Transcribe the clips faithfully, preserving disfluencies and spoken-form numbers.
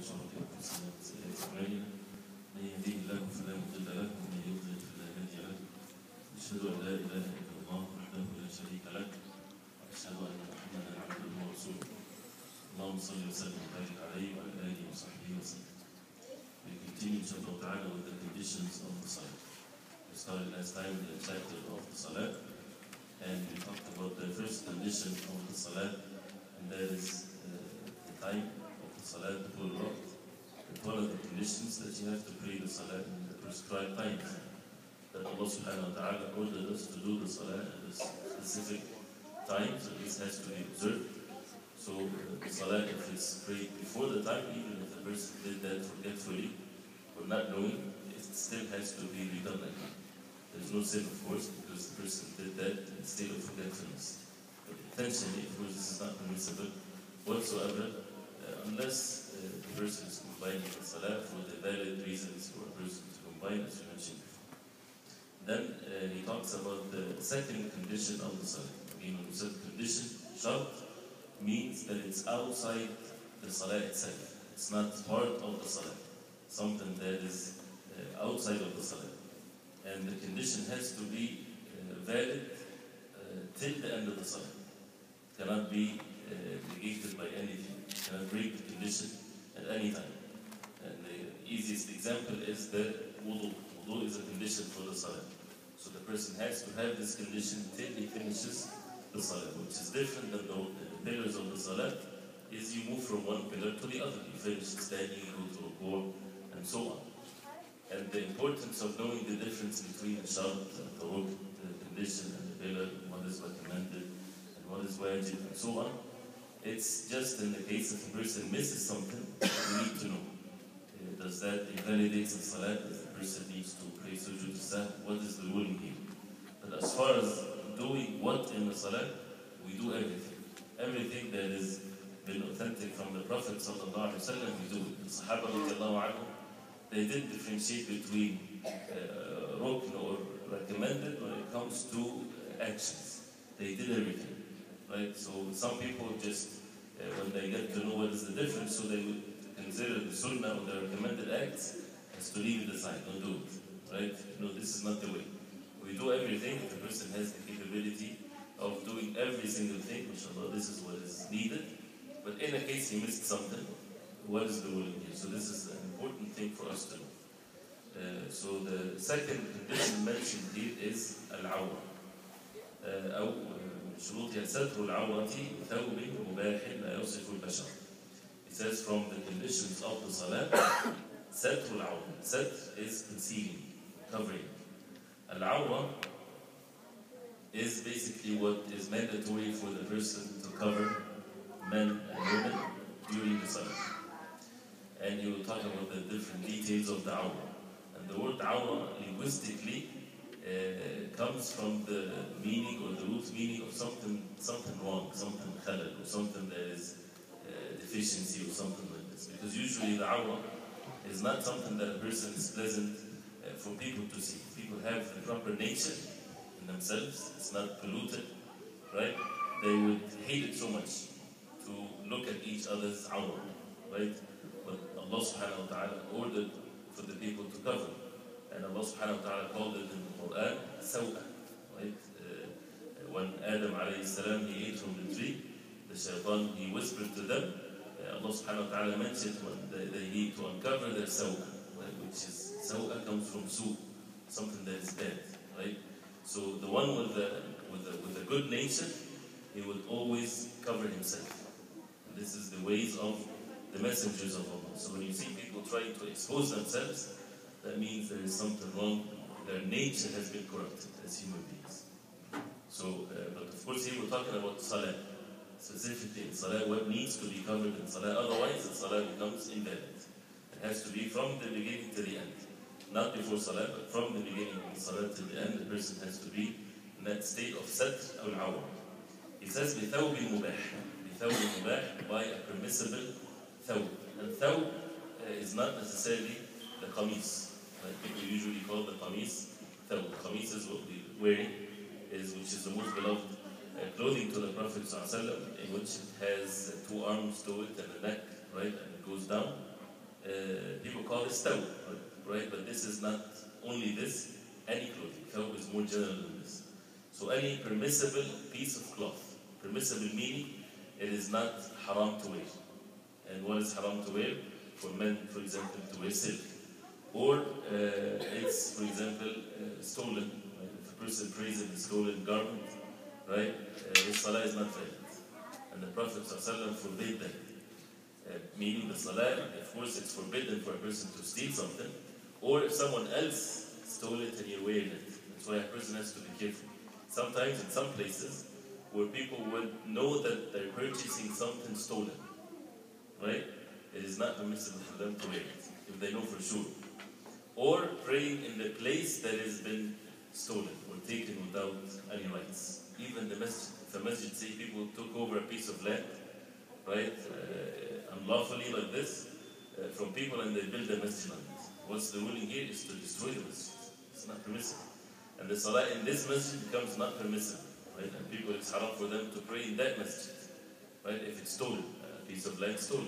شرف أنفسنا وسيئات أعمالنا من يهديه الله فلا مضل له ومن يضلل فلا هادي له أشهد أن لا إله إلا الله وحده لا شريك له وأشهد أن محمدا عبده ورسوله اللهم صل وسلم وبارك عليه وعلى آله وصحبه وسلم. We continue inshallah ta'ala with the conditions of the Salah. We started last time with the chapter of the Salah, and we talked about the first condition of the Salah, and that is uh, the time of the Salah to pull up. And one of the conditions that you have to pray the Salah in the prescribed times. That Allah subhanahu wa ta'ala ordered us to do the Salah at a specific time, so this has to be observed. So uh, the Salah, if it's prayed before the time, even if the person did that forgetfully or not knowing, it still has to be redone again. There's no sin, of course, because the person did that in a state of forgetfulness. But intentionally, of course, this is not permissible whatsoever, uh, unless uh, the person is combining the Salah for the valid reasons for a person to combine, as we mentioned before. Then uh, he talks about the second condition of the Salah. Again, when we said condition, shart, means that it's outside the Salah itself. It's not part of the Salah. Something that is uh, outside of the Salah. And the condition has to be uh, valid uh, till the end of the Salah. It cannot be uh, negated by anything. It cannot break the condition at any time. And the easiest example is the wudu. Wudu is a condition for the Salah. So the person has to have this condition till he finishes the Salah, which is different than the, the pillars of the Salah, is you move from one pillar to the other. You finish standing, you go to a board, and so on. And the importance of knowing the difference between the shart and the rukn, the condition and the pillar, what is recommended and what is wajib, and so on, it's just in the case if a person misses something, you need to know. Uh, does that invalidate the Salah? Does the person needs to pray sujood sahw? What is the ruling here? But as far as doing what in the Salah, we do everything. Everything that is been authentic from the Prophet sallallahu alaihi wasallam, we do it. The Sahaba radiallahu anhum, they did differentiate between uh, rukn or recommended when it comes to uh, actions. They did everything, right? So some people just, uh, when they get to know what is the difference, so they would consider the sunnah or the recommended acts as to leave it aside, don't do it, right? No, this is not the way. We do everything if the person has the capability of doing every single thing, inshallah, this is what is needed. But in a case he missed something, what is the ruling here? So this is an important thing for us to know. Uh, so the second condition mentioned here is al-awra. أو شروطها ستر العورة بثوب مباح لا يصف البشر. It says from the conditions of the salah, ستر العورة. Satr is concealing, covering. Al-awra is basically what is mandatory for the person to cover men and women during the salah. And he will talk about the different details of the awra. And the word awra linguistically uh, comes from the meaning or the root meaning of something something wrong, something khalal, or something that is uh, deficiency or something like this. Because usually the awra is not something that a person is pleasant uh, for people to see. People have the proper nature in themselves, it's not polluted, right? They would hate it so much to look at each other's awra, right? But Allah subhanahu wa ta'ala ordered for the people to cover. And Allah subhanahu wa ta'ala called it in the Quran, saw'a, right? Uh, when Adam alayhi salam, he ate from the tree, the shaitan, he whispered to them, uh, Allah subhanahu wa ta'ala mentioned when they, they need to uncover their saw'a, right? Which is, saw'a comes from su, something that is bad, right? So the one with the, with the, with the good nature, he would always cover himself. And this is the ways of the messengers of Allah. So when you see people trying to expose themselves, that means there is something wrong. Their nature has been corrupted as human beings. So, uh, but of course here we're talking about Salah. Specifically in Salah, what needs to be covered in Salah, otherwise the Salah becomes invalid. It has to be from the beginning to the end. Not before Salah, but from the beginning of the Salah to the end, the person has to be in that state of satr al-awra. He says, بِثَوْبٍ مُبَاحٍ. بِثَوْبٍ مُبَاحٍ, by a permissible thawb. And thawb uh, is not necessarily the qamis. Like people usually call the qamis thawb. Qamis is what we're wearing, is, which is the most beloved uh, clothing to the Prophet ﷺ, in which it has uh, two arms to it and a neck, right, and it goes down. uh, people call it thawb, right? But this is not only this, any clothing. Thawb is more general than this. So any permissible piece of cloth, permissible meaning it is not haram to wear. And what is haram to wear? For men, for example, to wear silk. Or uh, it's, for example, uh, stolen. Right? If a person prays in a stolen garment, right, uh, his salah is not valid. And the Prophet ﷺ forbade that. Uh, meaning the salah, of course, it's forbidden for a person to steal something, or if someone else stole it and you're wearing it. That's why a person has to be careful. Sometimes in some places where people would know that they're purchasing something stolen, right? It is not permissible for them to wear it, if they know for sure. Or praying in the place that has been stolen or taken without any rights. Even the masjid, if a masjid, say people took over a piece of land, right, uh, unlawfully like this, uh, from people and they build a masjid on it. What's the ruling here is to destroy the masjid. It's not permissible. And the salah in this masjid becomes not permissible, right? And people, it's haram for them to pray in that masjid, right? If it's stolen, a piece of land stolen.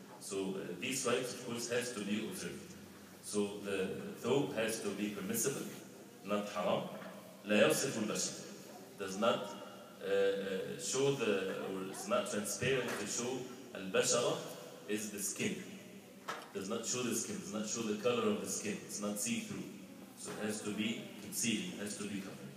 So uh, these rights, of course, has to be observed. So the thawb has to be permissible, not haram. لا يصف البشر, does not uh, uh, show the, or it's not transparent to show al-bashara is the skin. Does not show the skin, does not show the color of the skin. It's not see-through. So it has to be concealed, it has to be covered.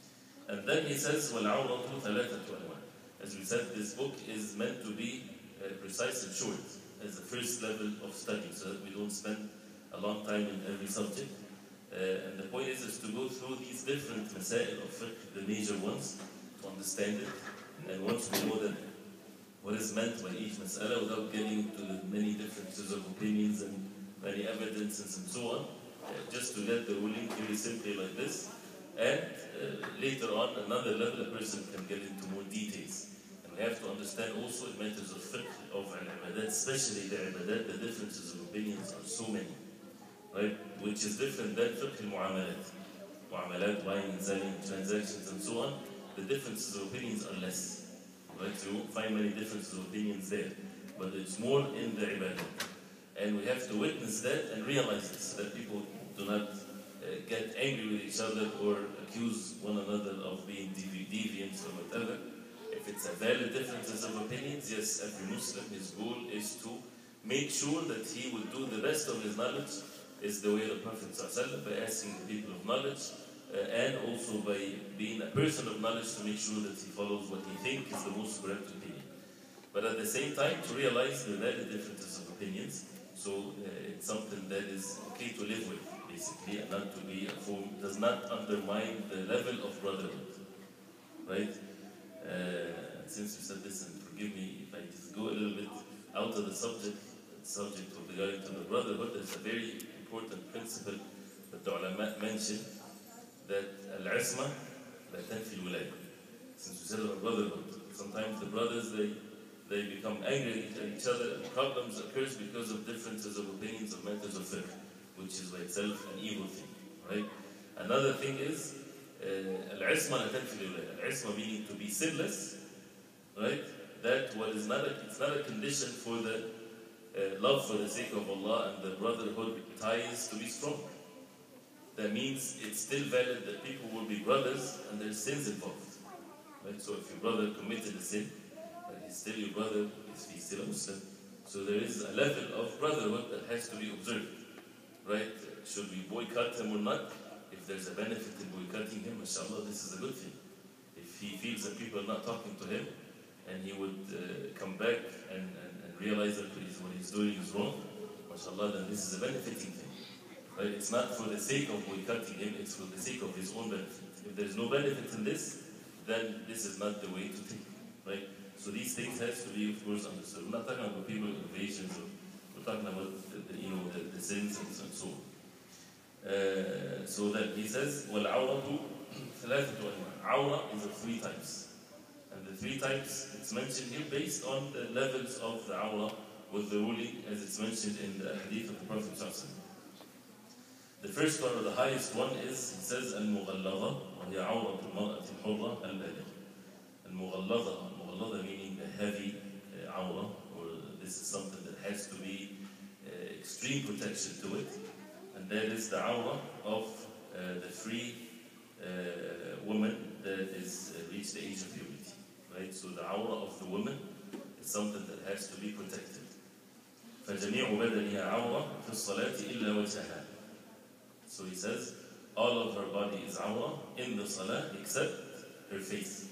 And then he says, وَالْعَوْرَةُ ثَلَاثَةُ أَلْوَانٍ. As we said, this book is meant to be uh, precise and short as the first level of study, so that we don't spend a long time in every subject. Uh, and the point is, is to go through these different masail of fiqh, the major ones, to understand it. And once we know that what is meant by each mas'ala without getting to the many differences of opinions and many evidences and so on, uh, just to get the ruling very simply like this. And uh, later on, another level, a person can get into more details. And we have to understand also in matters of fiqh, of al-ibadat, especially the ibadat, the differences of opinions are so many. Right? Which is different than fiqh al-mu'amalat. Mu'amalat, buying and selling, transactions and so on. The differences of opinions are less. Right? So you won't find many differences of opinions there. But it's more in the ibadah. And we have to witness that and realize this, so that people do not uh, get angry with each other or accuse one another of being devi deviant or whatever. If it's a valid differences of opinions, yes, every Muslim, his goal is to make sure that he will do the best of his knowledge, is the way of the Prophet ﷺ, by asking the people of knowledge, uh, and also by being a person of knowledge to make sure that he follows what he thinks is the most correct opinion. But at the same time, to realize the valid differences of opinions, so uh, it's something that is okay to live with, basically, and not to be a form, does not undermine the level of brotherhood, right? Uh, since you said this, and forgive me if I just go a little bit out of the subject, the subject of regarding to the brotherhood, there's a very important principle that the ulama mentioned, that al-isma la tanfi al-wilaya. Since we said about brotherhood, sometimes the brothers, they they become angry at each other, and problems occurs because of differences of opinions of matters of fiqh, which is by itself an evil thing, right? Another thing is al-isma la tanfi al-wilaya. Al-isma meaning to be sinless, right? That what is not a, it's not a condition for the Uh, love for the sake of Allah and the brotherhood ties to be strong. That means it's still valid that people will be brothers and there's sins involved. Right? So if your brother committed a sin, but he's still your brother, is he still a Muslim? So there is a level of brotherhood that has to be observed. Right? Should we boycott him or not? If there's a benefit in boycotting him, mashallah, this is a good thing. If he feels that people are not talking to him, and he would uh, come back and, and realize that what he's doing is wrong, mashallah, then this is a benefiting thing. Right? It's not for the sake of boycotting him, it's for the sake of his own benefit. If there's no benefit in this, then this is not the way to think. Right? So these things has to be, of course, understood. We're not talking about people innovations, we're talking about the, the, you know, the, the sins and so on. Uh, so then he says, وَالْعَوْرَةُ ثَلَاثَةُ أَنْوَاعٍ. Awra is of three types. And the three types it's mentioned here based on the levels of the awra with the ruling as it's mentioned in the hadith of the Prophet ﷺ. The first one or the highest one is, he says, al-mughalladha, وهي عورة المرأة الحرة البالغة. Al-mughalladha, al-mughalladha meaning the heavy uh, awra, or this is something that has to be uh, extremely extreme protection to it, and that is the awrah of uh, the free uh, woman that is uh, reached the age of puberty, right? So the awrah of the woman is something that has to be protected. فجميع بدنها عورة في الصلاة إلا وجهها. So he says, all of her body is awrah in the salah except her face.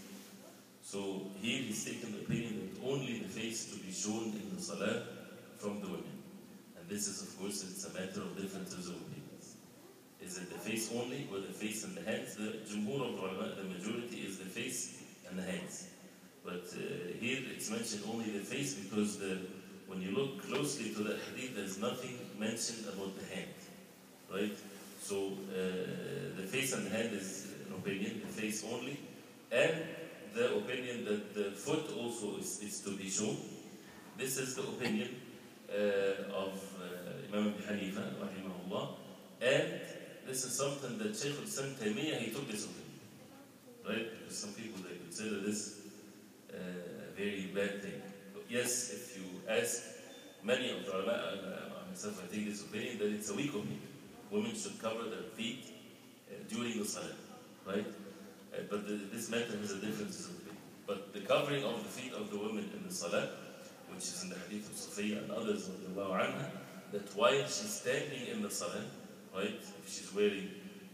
So here he's taking the opinion that only the face to be shown in the salah from the women. And this is, of course, it's a matter of differences of opinions. Is it the face only or the face and the hands? The jumhur of ulama, the majority is the face and the hands. But uh, here it's mentioned only the face because the, when you look closely to the hadith, there's nothing mentioned about the hand, right? So uh, the face and the hand is an opinion, the face only, and the opinion that the foot also is, is to be shown. This is the opinion uh, of uh, Imam Abi Hanifa, rahimahullah, and this is something that Shaykh al-Islam Taymiyyah, he took this opinion, right? Because some people, they consider this uh, a very bad thing. But yes, if you ask many of the ulama, uh, myself, I take this opinion, that it's a weak opinion. Women should cover their feet uh, during the salah, right? Uh, but the, this matter has a difference of opinion. But the covering of the feet of the women in the salah, which is in the hadith of Safiya and others, anha, that while she's standing in the salah, right, if she's wearing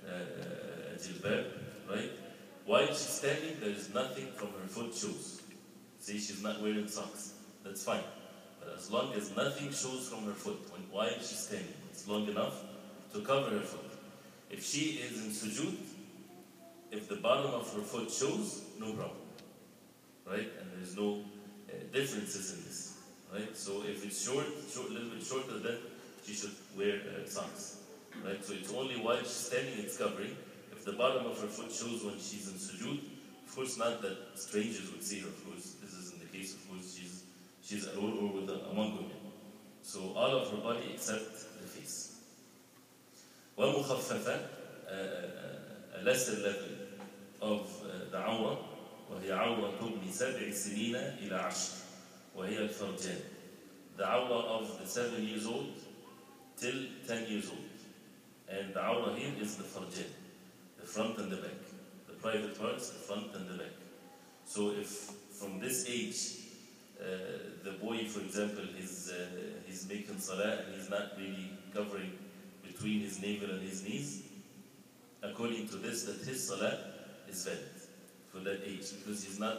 uh, a jilbab, right, while she's standing, there is nothing from her foot shows. See, she's not wearing socks. That's fine. But as long as nothing shows from her foot when, while she's standing, it's long enough to cover her foot. If she is in sujood, if the bottom of her foot shows, no problem, right? And there's no uh, differences in this, right? So if it's short, short, a little bit shorter, then she should wear uh, socks, right? So it's only while she's standing it's covering. If the bottom of her foot shows when she's in sujood, of course not that strangers would see her, of course. This isn't the case, of course. She's she's alone or with a, among women. So all of her body except the face. ومخففة, a lesser level of uh, the عورة, وهي عورة ابن سبع سنين إلى عشر, وهي الفرجان. The عورة of the seven years old till ten years old. And the عورة here is the farjan, the front and the back. The private parts, the front and the back. So if from this age, uh, the boy, for example, is uh, he's making salah and he's not really covering between his navel and his knees, according to this, that his salah is valid for that age, because he's not,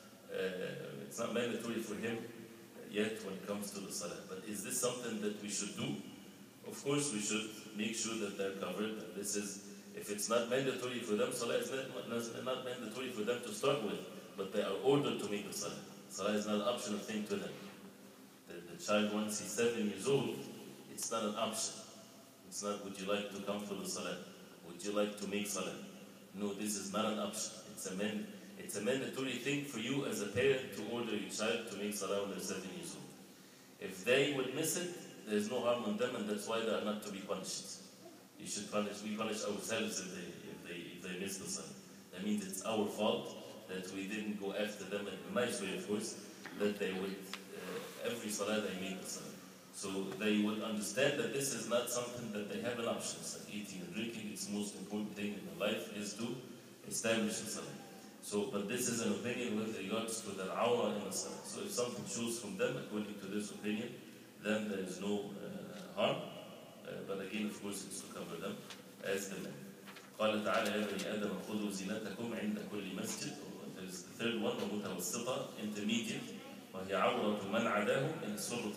uh, it's not mandatory for him yet when it comes to the salah. But is this something that we should do? Of course, we should make sure that they're covered. And this is, if it's not mandatory for them, salah is not, not mandatory for them to start with, but they are ordered to make the salah. Salah is not an optional thing to them. The, the child, once he's seven years old, it's not an option. It's not, would you like to come for the salah? Would you like to make salah? No, this is not an option. It's a, man, it's a mandatory thing for you as a parent to order your child to make salah when they're seven years old. If they would miss it, there's no harm on them, and that's why they are not to be punished. You should punish, we punish ourselves if they, if they, if they miss the salah. That means it's our fault that we didn't go after them in a nice way, of course, that they would, uh, every salah they make the salah. So they would understand that this is not something that they have an option. It's like eating and drinking, it's the most important thing in their life is to establish the salah. So, but this is an opinion with regards to the awrah in the salah. So if something shows from them, according to this opinion, then there is no uh, harm. Uh, but again, of course, it's to cover them as the men. قال تعالى يا بني آدم خذوا زينتكم عند كل مسجد. There's the third one, ومتوسطة, intermediate, وهي عورة من عداهم من السرة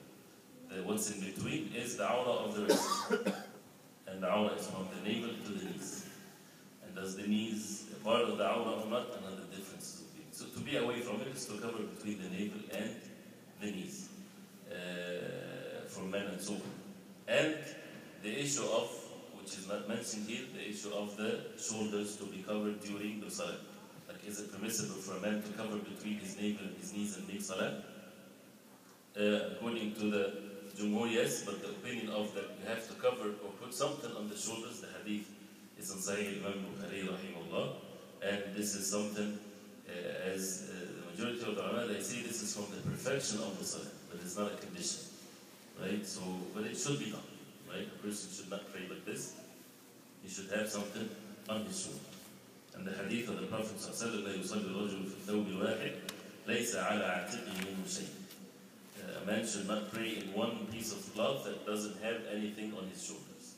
إلى what's in between is the awrah of the wrist. And the awrah is from the navel to the knees. And does the knees part of the awrah or not? Another difference. So to be away from it is to cover between the navel and the knees. Uh, for men and so on. And the issue of, which is not mentioned here, the issue of the shoulders to be covered during the salah. Like, is it permissible for a man to cover between his navel and his knees and make salah? Uh, according to the Jumhur, yes, but the opinion of that you have to cover or put something on the shoulders, the hadith is on Sahih Imam Bukhari, rahimahullah, and this is something, uh, as uh, the majority of the ulama, they say this is from the perfection of the salah, but it's not a condition. right? So, but it should be done, right? A person should not pray like this. He should have something on his shoulder. And the hadith of the Prophet صلى الله عليه وسلم لا يصلي الرجل في الثوب الواحد ليس على عاتقه منه شيء. A man should not pray in one piece of cloth that doesn't have anything on his shoulders.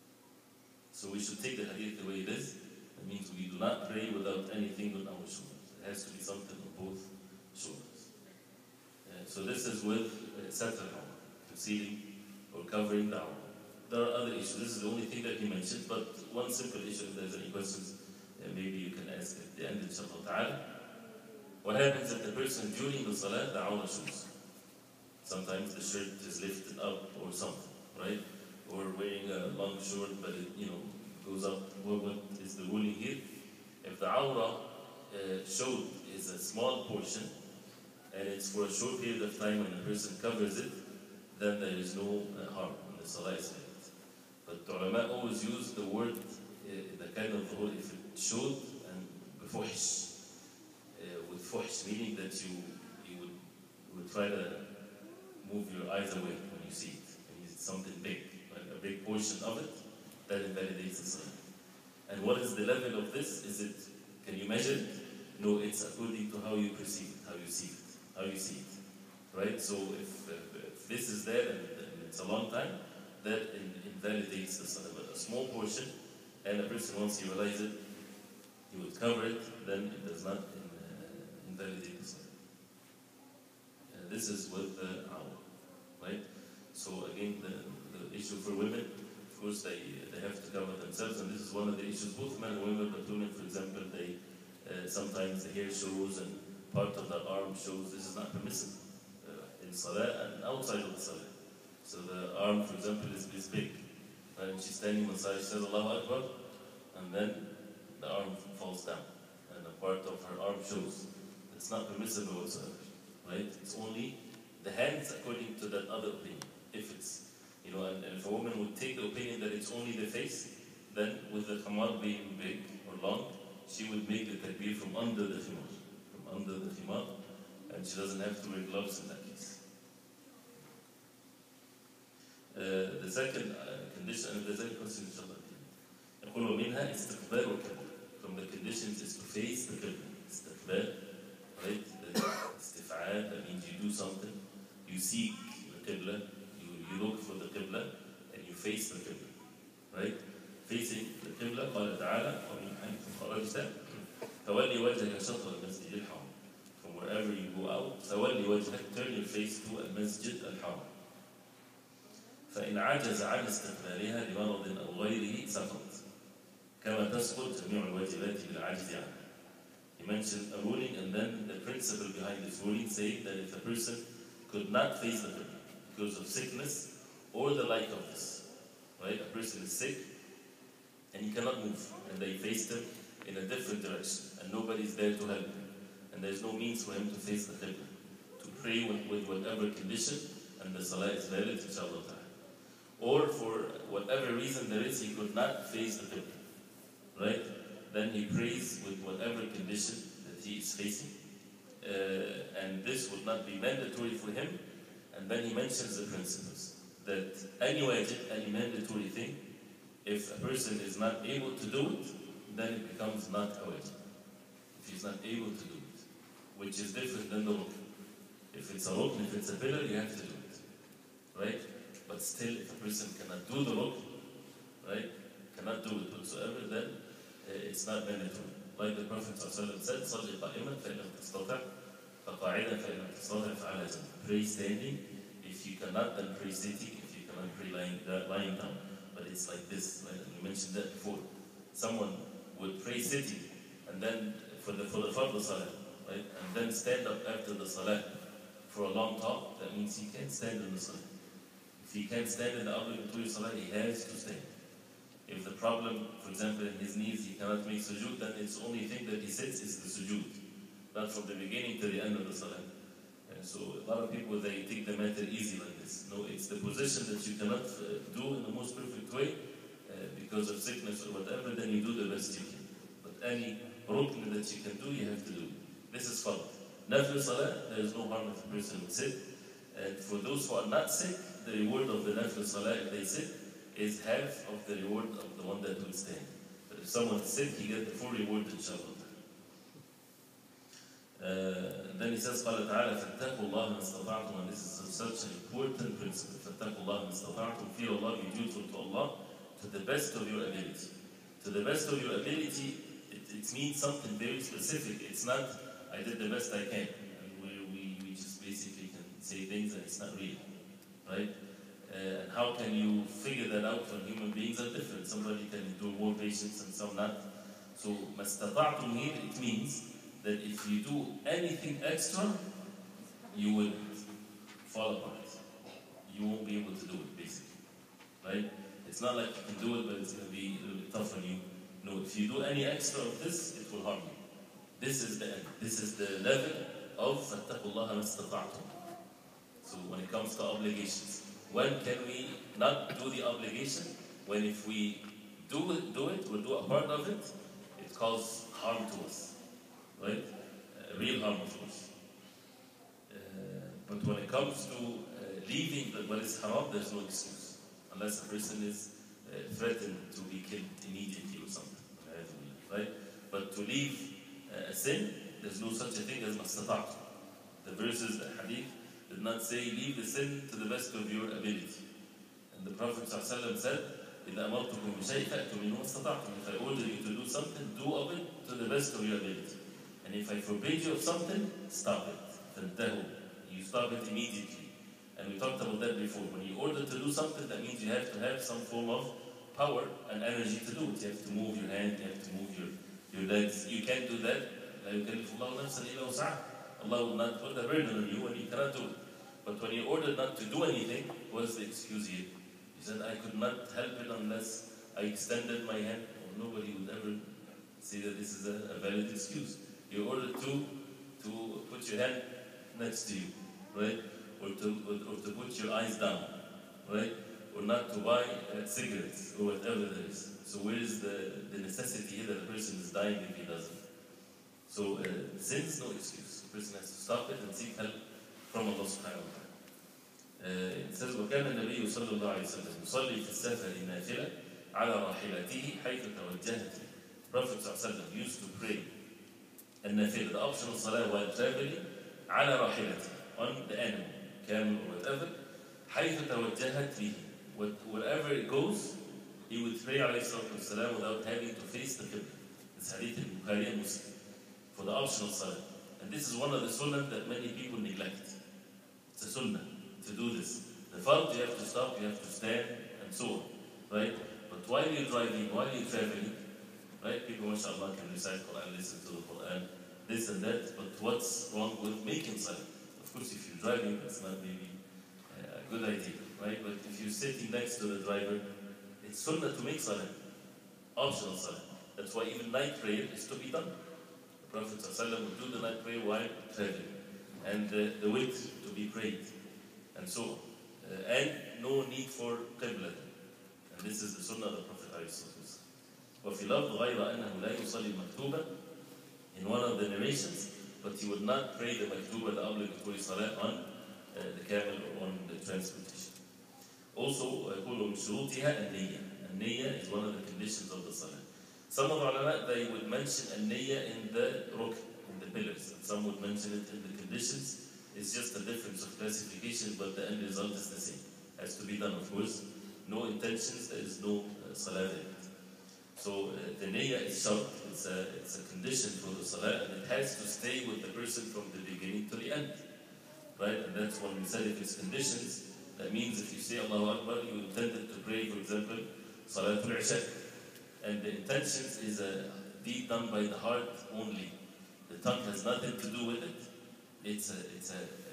So we should take the hadith the way it is. That means we do not pray without anything on our shoulders. It has to be something on both shoulders. Uh, so this is with uh, satr al-awra, concealing or covering the awra. There are other issues. This is the only thing that he mentioned, but one simple issue, if there's any questions, uh, maybe you can ask at the end, inshallah ta'ala. What happens if the person during the salah, the awra shows? Sometimes the shirt is lifted up or something, right? Or wearing a long short, but it, you know, goes up. What, what is the ruling here? If the awra uh, showed is a small portion, and it's for a short period of time when the person covers it, then there is no uh, harm, and the salah is valid. But the ulama always use the word, uh, the kind of the word, if it showed, and بفحش, uh, with fuhsh, meaning that you, you, would, you would try to move your eyes away when you see it. And it's something big, like a big portion of it, that invalidates the salah. And what is the level of this? Is it, can you measure it? No, it's according to how you perceive it, how you see it, how you see it, right? So if, if, if this is there and, and it's a long time, that in, invalidates the salah. But a small portion, and a person once he realizes it, he would cover it, then it does not in, uh, invalidate the salah. Uh, this is with the awra, right? So again, the, the issue for women, of course, they they have to cover themselves, and this is one of the issues. Both men and women, but women, for example, they uh, sometimes the hair shows and part of the arm shows. This is not permissible uh, in salah and outside of the salah. So the arm, for example, is, is big, and she's standing on the side, she says Allahu Akbar, and then the arm falls down, and a part of her arm shows. It's not permissible whatsoever, right? It's only the hands according to that other opinion. If it's, you know, and, and if a woman would take the opinion that it's only the face, then with the khimar being big or long, she would make the takbir from under the khimar, from under the khimar, and she doesn't have to wear gloves in that case. Uh, the second uh, condition, and there's any question, inshallah. يقول ومنها استقبال القبلة. From the conditions is to face the qibla. استقبال, right? The istif'al, that means you do something, you seek the qibla, you, you look for the qibla, and you face the qibla, right? Facing the qibla, قال تعالى ومن حيث خرجت فولي وجهك شطر المسجد الحرام. From wherever you go out, فولي وجهك, turn your face to المسجد الحرام. فإن عجز عن استقبالها لمرض أو غيره سقط كما تسقط جميع الواجبات بالعجز عنها. He mentioned a ruling, and then the principle behind this ruling saying that if a person could not face the qibla because of sickness or the like of this, right? A person is sick and he cannot move, and they faced him in a different direction, and nobody is there to help him, and there's no means for him to face the qibla, to pray with, with whatever condition, and the salah is valid, inshallah ta'ala. Or for whatever reason there is, he could not face the qibla, right? Then he prays with whatever condition that he is facing, uh, and this would not be mandatory for him. And then he mentions the principles that any wajib, any mandatory thing, if a person is not able to do it, then it becomes not a wajib. If he's not able to do it, which is different than the rukn. If it's a rukn, if it's a pillar, you have to do it, right? But still, if a person cannot do the rukn, right, cannot do it whatsoever, then uh, it's not mandatory. Like the Prophet ﷺ said, صَلِّ قَائِمًا فَإِنْ لَمْ تَسْتَطِعْ فَقَاعِدًا فَإِنْ لَمْ تَسْتَطِعْ فَعَلَى جَنْبٍ. Pray standing. If you cannot, then pray sitting. If you cannot, pray lying, uh, lying down. But it's like this, right? We mentioned that before. Someone would pray sitting, and then for the for the fardh salah, right, and then stand up after the salah for a long talk. That means he can't stand in the salah. If he can't stand in the obligatory salah, he has to stand. If the problem, for example, in his knees, he cannot make sujood, then it's the only thing that he sits is the sujood, not from the beginning to the end of the salah. And so a lot of people, they take the matter easy like this. No, it's the position that you cannot uh, do in the most perfect way uh, because of sickness or whatever, then you do the best you can. But any rukn that you can do, you have to do. This is fard. Nafil salah, there is no harm if a person would sit And for those who are not sick, the reward of the nafil salah, if they sit, is half of the reward of the one that will stand. But if someone is sick, he gets the full reward, inshallah. Uh, then he says, قال تعالى فاتقوا الله ما استطعتم, and this is such an important principle. فاتقوا الله ما استطعتم, fear Allah, be dutiful to Allah to the best of your ability. To the best of your ability, it, it means something very specific. It's not, I did the best I can. And we, we, we just basically can say things and it's not real, right? Uh, and how can you figure that out when human beings are different? Somebody can endure more patience and some not. So, ما استطعتم here, it means that if you do anything extra, you will fall apart. You won't be able to do it, basically, right? It's not like you can do it, but it's going to be a little bit tough on you. No, if you do any extra of this, it will harm you. This is the end. This is the level of فَاتَّقُوا اللَّهَ مَا اسْتَطَعْتُمْ. So when it comes to obligations, when can we not do the obligation? When if we do it, do it, we'll do a part of it, it causes harm to us. Right? Uh, real harm, of course. Uh, but when it comes to uh, leaving the, what is haram, there's no excuse. Unless a person is uh, threatened to be killed immediately or something. Right? But to leave uh, a sin, there's no such a thing as mastata'tu. The verses, the hadith, did not say leave the sin to the best of your ability. And the Prophet ﷺ said, إِذَا أَمَرْتُكُمْ بِشَيْءٍ فَأْتُوا مِنْهُ مَسْتَطَعْتُمْ. If I order you to do something, do of it to the best of your ability. And if I forbid you of something, stop it. فَانْتَهُوا. You stop it immediately. And we talked about that before. When you order to do something, that means you have to have some form of power and energy to do it. You have to move your hand, you have to move your, your legs. You can't do that. لَا يُكَلِّفُ اللَّهُ نَفْسًا إِلَّا وُسْعَهَا. Allah will not put a burden on you and you cannot do it. But when you ordered not to do anything, what's the excuse here? He said, I could not help it unless I extended my hand. Well, nobody would ever say that this is a, a valid excuse. You ordered to, to put your hand next to you, right? Or to, or, or to put your eyes down, right? Or not to buy uh, cigarettes or whatever there is. So where is the, the necessity here that the person is dying if he doesn't? So uh, sin is no excuse. The person has to stop it and seek help from Allah subhanahu wa ta'ala. Uh, it says, وَكَانَ النَّبِيُّ صَلَّى اللَّهُ عَلَيْهِ وسلم يُصَلِّي فِي السَّفَرِ نَافِلَةً عَلَى رَاحِلَتِهِ حَيْثُ تَوَجَّهَتْ. Prophet ﷺ used to pray النافلة, the optional salah while traveling, على راحلته, on the animal, camel or whatever, حيث توجهت به. Wherever it goes, he would pray عليه الصلاة والسلام without having to face the Qibla. This hadith in Bukhari and Muslim for the optional salah. And this is one of the sunnah that many people neglect. It's a sunnah to do this. The fard, you have to stop, you have to stand, and so on. Right? But while you're driving, while you're traveling, right? People, mashallah, can recite Quran, listen to the Quran, this and that, but what's wrong with making salah? Of course, if you're driving, that's not maybe a good idea, right? But if you're sitting next to the driver, it's sunnah to make salah, optional salah. That's why even night prayer is to be done. The Prophet ﷺ would do the night prayer while traveling, and uh, the witr to be prayed, and so on. Uh, and no need for qibla. And this is the sunnah of the Prophet ﷺ. وفي لفظ غير أنه لا يصلي المكتوبة, in one of the narrations, but he would not pray the maktuba, the obligatory salah, on uh, the camel or on the transportation. Also, يقول من شروطها النية. النية is one of the conditions of the salah. Some of the ulama, they would mention النية in the rukn, in the pillars, and some would mention it in the conditions. It's just a difference of classification, but the end result is the same. Has to be done, of course. No intentions, there is no uh, salah there. So uh, the niyyah is shart, it's a, it's a condition for the salah, and it has to stay with the person from the beginning to the end. Right? And that's when we said if it's conditions, that means if you say Allahu Akbar, you intended to pray, for example, Salatul Isha. And the intentions is a deed done by the heart only. The tongue has nothing to do with it. It's a, it's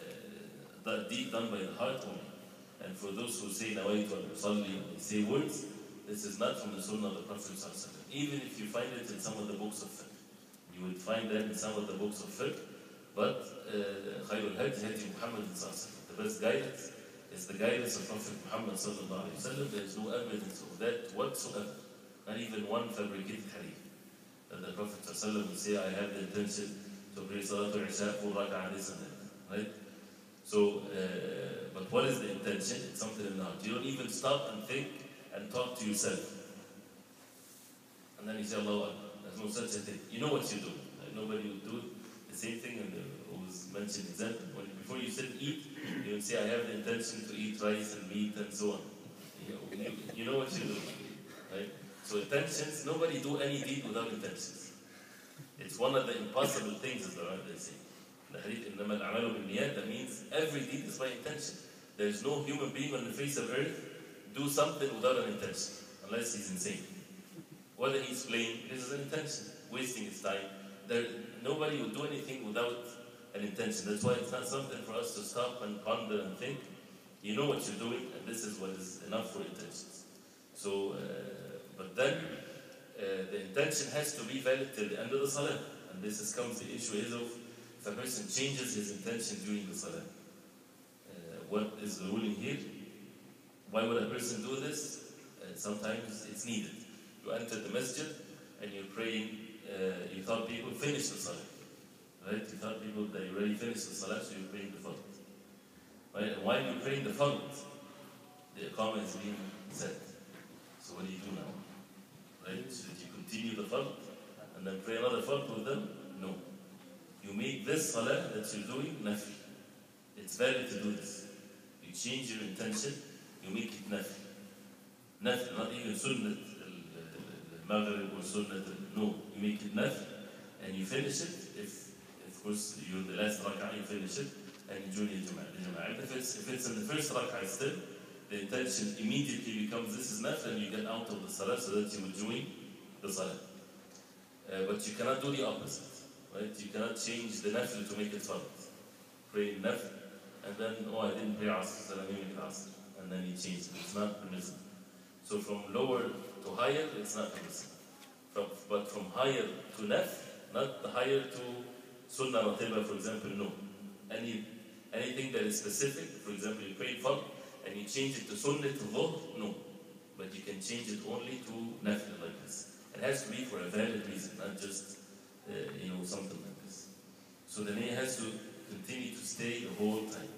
a uh, deed done by the heart only. And for those who say Nawaitu al-Musalli, they say words, this is not from the Sunnah of the Prophet ﷺ. Even if you find it in some of the books of fiqh. You would find that in some of the books of fiqh. But خَيْرُ الْهَدْيِ هَدْيُ مُحَمَّدٍ صَلَّى اللَّهُ عَلَيْهِ وسلم. The best guidance is the guidance of Prophet Muhammad sallallahu alayhi wa sallam. There is no evidence of that whatsoever. Not even one fabricated hadith. That the Prophet sallallahu alayhi wa sallam would say, I have the intention to pray Salatul Isha for rak'ah, this and that. Right? So, uh, but what is the intention? It's something in the heart. You don't even stop and think and talk to yourself. And then you say, Allah Akbar. There's no such a thing. You know what you do. Like nobody would do the same thing, and there was mentioned example. When, before you sit and eat, you will say, I have the intention to eat rice and meat and so on. You know, you, you know what you do. Right? So intentions, nobody do any deed without intentions. It's one of the impossible things, as the Rabbis say. That means every deed is by intention. There is no human being on the face of earth do something without an intention, unless he's insane. Whether he's playing, this is an intention, wasting his time. There, nobody would do anything without an intention. That's why it's not something for us to stop and ponder and think. You know what you're doing, and this is what is enough for intentions. So, uh, but then, uh, the intention has to be valid till the end of the salah. And this is comes the issue is of if a person changes his intention during the salah. Uh, what is the ruling here? Why would a person do this? Uh, sometimes it's needed. You enter the masjid and you're praying, uh, you thought people finished the salah. Right? You thought people that you already finished the salah, so you're praying the fard. Right? And while you're praying the fard, the iqamah is being said. So what do you do now? Right? Should you continue the fard and then pray another fard with them? No. You make this salah that you're doing nafi. It's valid to do this. You change your intention, you make it nafi. Nafi, not even sunnah al-maghrib or sunnah, no. You make it nafi and you finish it. If, of course, you're the last rak'ah, you finish it and you join the jama'ah. If it's, if it's in the first rak'ah still, the intention immediately becomes this is nafi and you get out of the salah so that you will join the salah. Uh, but you cannot do the opposite. Right? You cannot change the nafil to make it fard. Pray nafil, and then, oh, I didn't pray asr, so let me make it asr. And then you change it. It's not permissible. So from lower to higher, it's not permissible. From, but from higher to nafil, not the higher to sunnah ratiba, for example, no. Any, anything that is specific, for example, you prayed fard, and you change it to sunnah to dhuhr, no. But you can change it only to nafil like this. It has to be for a valid reason, not just Uh, you know, something like this. So the niyyah has to continue to stay the whole time.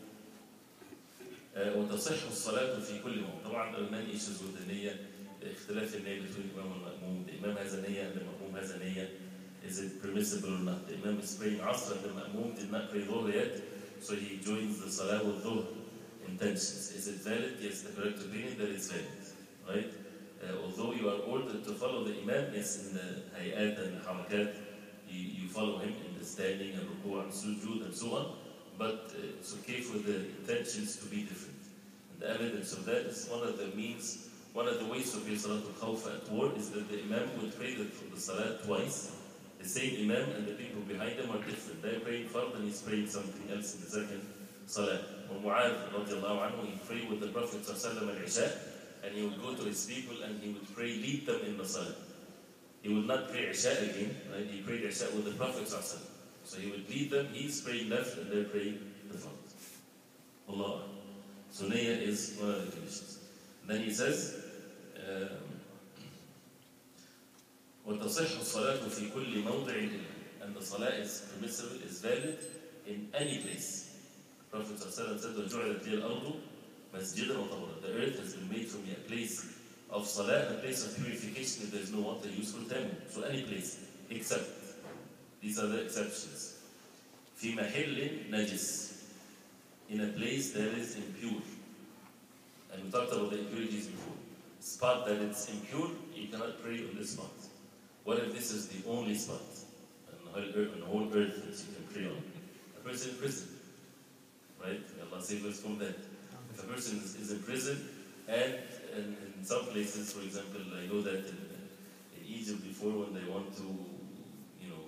Uh, وتصح الصلاة في كل موضع. طبعا there are many issues with the niyyah. اختلاف النية between the Imam and Ma'mum. The Imam has a niyyah and the Ma'mum has a niyyah. Is it permissible or not? The Imam is praying Asr and the Ma'mum did not pray Dhuhr yet, so he joins the Salah with Dhuhr intentions. Is it valid? Yes, the correct opinion that it's valid. Right? Uh, although you are ordered to follow the Imam, yes, in the hayat and the harakat, You, you follow him in the standing and ruku' and sujood and so on, but uh, it's okay for the intentions to be different. And the evidence of that is one of the means, one of the ways to pray Salat al-Khawf at war is that the Imam would pray the, the Salat twice. The same Imam and the people behind him are different. They're praying Fard and he's praying something else in the second Salat. When Mu'adh radiallahu anhu, he prayed with the Prophet sallallahu al-Isha, and he would go to his people and he would pray, lead them in the Salat. He would not pray Isha again, right? He prayed Isha with the Prophet sallallahu. So he would lead them, he's praying left and they're praying the front. Allah. So niyyah is one of the conditions. And then he says, وَتَصِحُ الصَّلَاةُ فِي كُلِّ مَوْضِعٍ إِلَّا. And the salah is permissible, is valid in any place. The Prophet sallallahu said, وَجُعْلَتْ لِيَ الْأَرْضُ مَسْجِدًا وَطَهُورًا. The earth has been made for me a place of salah, a place of purification if there is no water used for tayammum. So any place, except, these are the exceptions. في محل نجس. In a place that is impure. And we talked about the impurities before. Spot that it's impure, you cannot pray on this spot. What if this is the only spot on the whole earth, on the whole earth that you can pray on? A person in prison, right? Allah save us from that. If a person is, is in prison, and, and in some places, for example, I know that in, in Egypt before, when they want to, you know,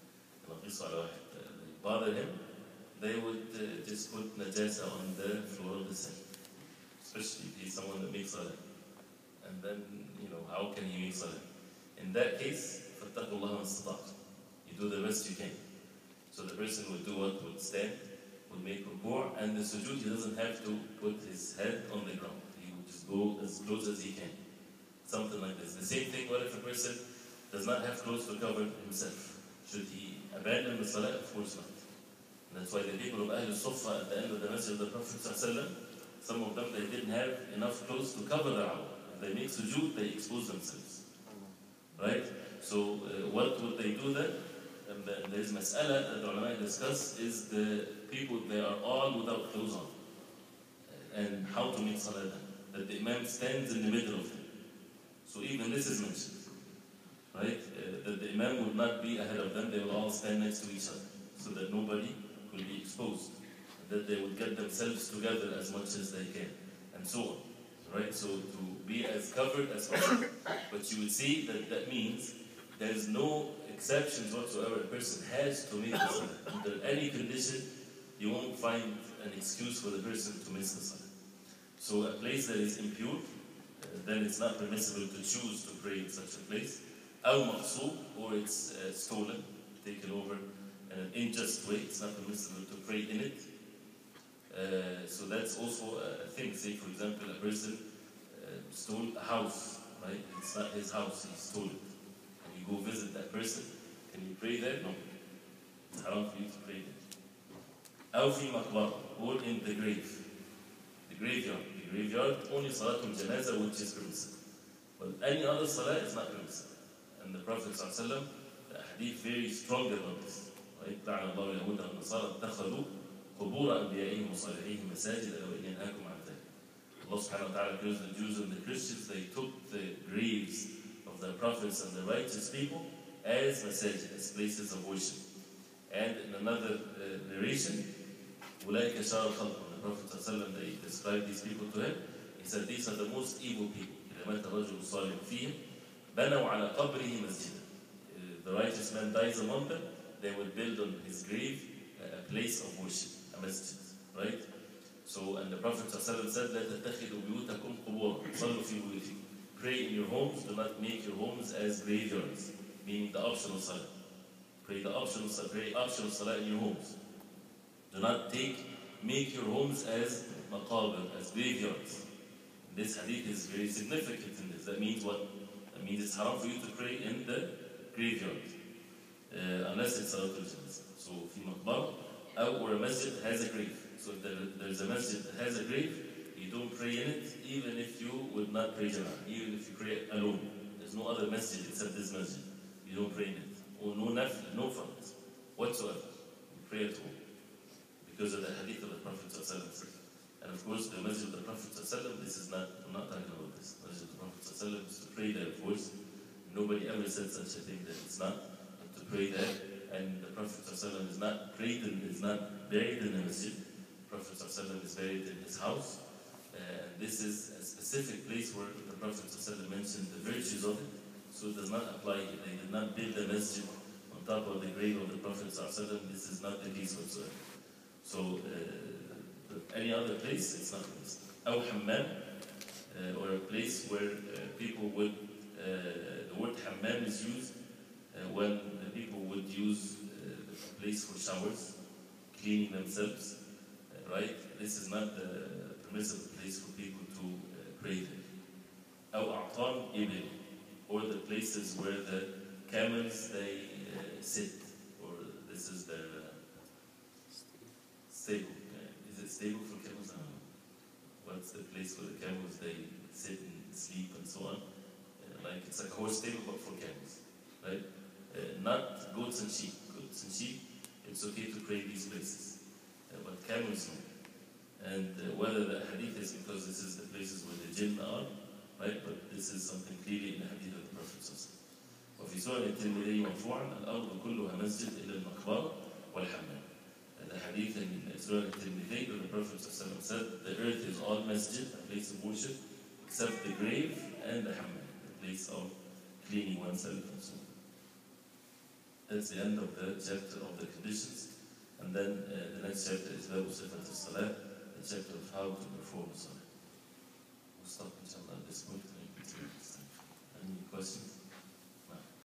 bother him, they would uh, just put najasa on the floor of the cell. Especially if he's someone that makes salah. And then, you know, how can he make salah? In that case, فَاتَّقُوا اللَّهَ مَا اسْتَطَعْتُمْ. You do the best you can. So the person would do what? Would stand, would make ruku', and the sujood, he doesn't have to put his head on the ground. He would just go as close as he can. Something like this. The same thing, what if a person does not have clothes to cover himself? Should he abandon the salah? Of course not. That's why the people of Ahl al-Sufa at the end of the Masjid of the Prophet ﷺ, some of them, they didn't have enough clothes to cover their awrah. If they make sujood, they expose themselves. Right? So uh, what would they do then? And the, there's mas'ala that the ulama discuss is the people, they are all without clothes on. And how to make salah then? That the imam stands in the middle of them. So even this is mentioned. Right? Uh, that the imam would not be ahead of them, they will all stand next to each other. So that nobody will be exposed. That they would get themselves together as much as they can. And so on. Right? So to be as covered as possible. But you would see that that means there's no exceptions whatsoever. A person has to make the salah. Under any condition, you won't find an excuse for the person to miss the salah. So a place that is impure, uh, then it's not permissible to choose to pray in such a place. Al maqsoob, or it's uh, stolen, taken over in an unjust way, it's not permissible to pray in it. Uh, so that's also a thing. Say, for example, a person uh, stole a house, right? It's not his house, he stole it. And you go visit that person, can you pray there? No. It's haram for you to pray there. أو في مقبرة, or in the grave. The graveyard. The graveyard, only Salatul Janazah, which is permissible. But any other Salah is not permissible. And the Prophet ﷺ, the hadith very stronger on this. Right? لعن الله اليهود والنصارى اتخذوا قبور أنبيائهم وصالحيهم مساجد وإن ينهاكم عن ذلك. Allah subhanahu wa ta'ala accused the Jews and the Christians, they took the graves of the prophets and the righteous people as masajid, as places of worship. And in another uh, narration, أولئك شر الخلق. The Prophet ﷺ, they described these people to him. He said, these are the most evil people. إذا مات الرجل الصالح فيهم بنوا على قبره مسجدا. The righteous man dies among them, they will build on his grave a place of worship, a masjid, right? So, and the Prophet ﷺ said, لا تتخذوا بيوتكم قبورا صلوا في بيوتكم. Pray in your homes, do not make your homes as graveyards, meaning the optional salah. Pray the optional salah, pray optional salah in your homes. Do not take, make your homes as maqabir, as graveyards. This hadith is very significant in this. That means what? That means it's haram for you to pray in the graveyard, uh, unless it's Salatul Janazah. So, fi maqbar, or a masjid has a grave. So if there, there's a masjid that has a grave, you don't pray in it, even if you would not pray Jama'ah, even if you pray alone. There's no other masjid except this masjid. You don't pray in it. Or no nafil, no farz, whatsoever. You pray at home. Because of the hadith of the Prophet ﷺ. And of course, the masjid of the Prophet ﷺ, this is not, I'm not talking about this. The masjid of the Prophet ﷺ is to pray there, of course. Nobody ever said such a thing that it's not, but to pray there. And the Prophet ﷺ is not prayed in, is not buried in the masjid. The Prophet ﷺ is buried in his house. Uh, and this is a specific place where the Prophet ﷺ mentioned the virtues of it. So it does not apply here. They did not build a masjid on top of the grave of the Prophet ﷺ. This is not the case whatsoever. So, uh, any other place, it's not this. Aw hammam, uh, or a place where uh, people would, uh, the word hammam is used uh, when the people would use uh, the place for showers, cleaning themselves, uh, right? This is not the permissible place for people to uh, pray there. Aw a'tan ibil, or the places where the camels, they uh, sit, or this is their stable. Uh, is it stable for camels? I don't know. What's the place where the camels, they sit and sleep and so on? Uh, like it's like a horse stable, but for camels, right? Uh, not goats and sheep. Goats and sheep, it's okay to pray these places, uh, but camels no. And uh, whether the hadith is because this is the places where the jinn are, right? But this is something clearly in the hadith of the Prophet. وفي سؤال الترمذي مرفوعا الأرض كلها مسجد إلا المقبرة والحمام. The hadith in Surah Al-Tirmidhi, where the Prophet ﷺ said, the earth is all masjid, a place of worship, except the grave and the hammam, the place of cleaning oneself and so on. That's the end of the chapter of the conditions. And then uh, the next chapter is Babu Sifat al-Salah, the chapter of how to perform Salah. We'll stop inshallah at this point and continue next time. Any questions?